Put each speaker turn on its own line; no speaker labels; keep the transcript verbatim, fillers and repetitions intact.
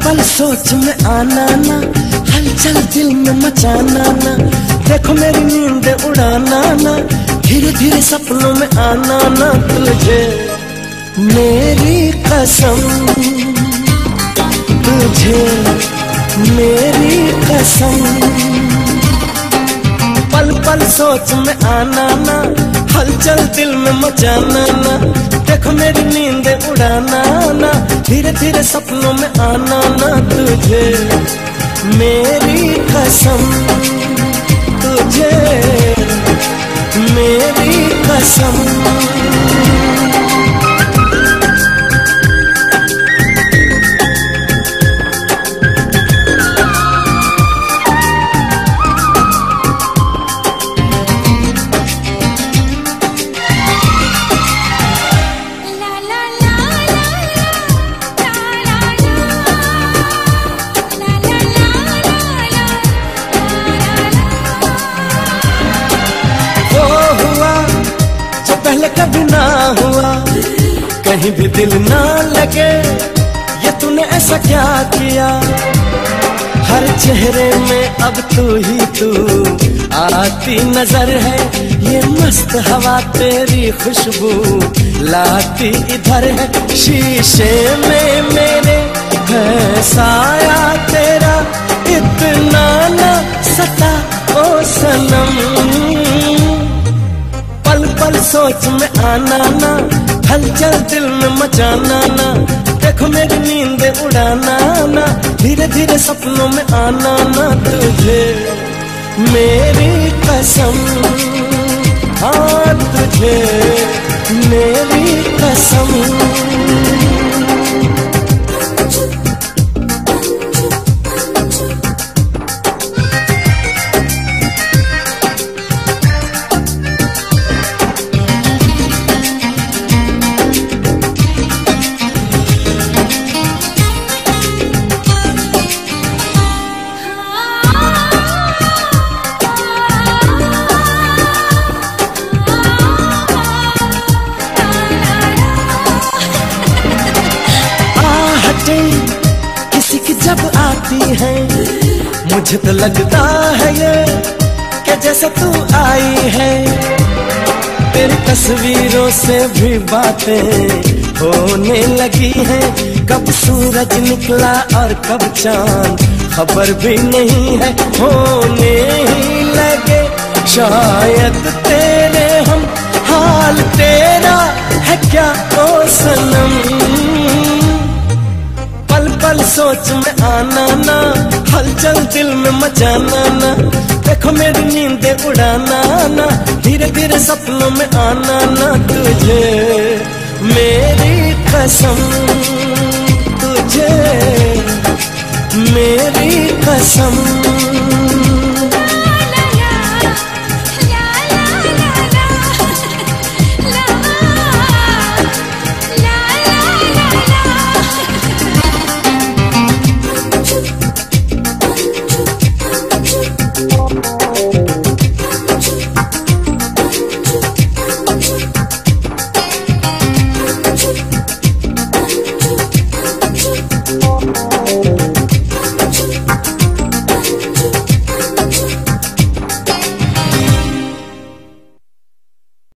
पल सोच में आना ना, हलचल दिल में मचाना ना, देखो मेरी नींद उड़ाना ना, धीरे धीरे सपनों में आना ना, तुझे मेरी कसम, तुझे मेरी कसम। पल पल सोच में आना ना, हलचल दिल में मचाना ना, देखो मेरी नींद उड़ाना ना, धीरे धीरे सपनों में आना ना, तुझे मेरी कसम, तुझे मेरी कसम। पहले कभी ना हुआ, कहीं भी दिल ना लगे, ये तूने ऐसा क्या किया। हर चेहरे में अब तू ही तू आती नजर है, ये मस्त हवा तेरी खुशबू लाती इधर है। शीशे में मेरे है साया तेरा, इतना ना सता ओ सनम। पल पल सोच में आना ना, हलचल दिल में मचाना ना, देखो मेरी नींद उड़ाना ना, धीरे धीरे सपनों में आना ना, तुझे मेरी कसम, हाँ तुझे मेरी कसम। किसी की जब आती है, मुझे तो लगता है ये कि जैसे तू आई है। तेरी तस्वीरों से भी बातें होने लगी हैं, कब सूरज निकला और कब चांद खबर भी नहीं है। होने ही लगे शायद तेरे हम, हाल तेरा है क्या ओ सनम। पल पल सोच में आना ना, हलचल दिल में मचाना ना, देखो मेरी नींद उड़ाना ना, धीरे धीरे सपनों में आना ना, तुझे मेरी कसम, तुझे मेरी कसम।